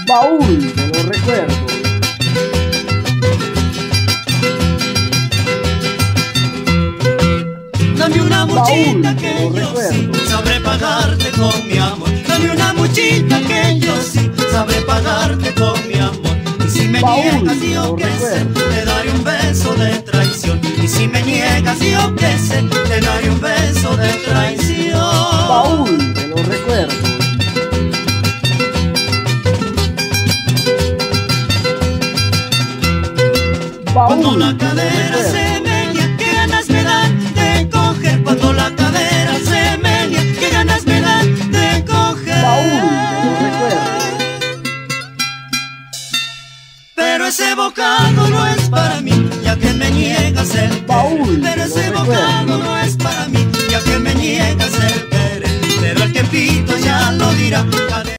Baúl de los recuerdos. Dame una mochita Baúl de que los yo sí recuerdos. sabré pagarte con mi amor. Dame una mochita que yo sí sabré pagarte con mi amor. Y si me Baúl niegas de yo los qué sé, recuerdos. te daré un beso de traición. Y si me niegas yo qué sé, te daré un beso de traición. Baúl de los recuerdos. Cuando Baúl la de los cadera recuerdos. se menea, qué ganas me dan de coger. Cuando la cadera se menea, qué ganas me dan de coger. Baúl de los recuerdos. Pero ese bocado no es para mí, ya que me niegas el Baúl querer. de Pero los ese recuerdos. bocado no es para mí, ya que me niegas el querer. Pero el tiempito ya lo dirá.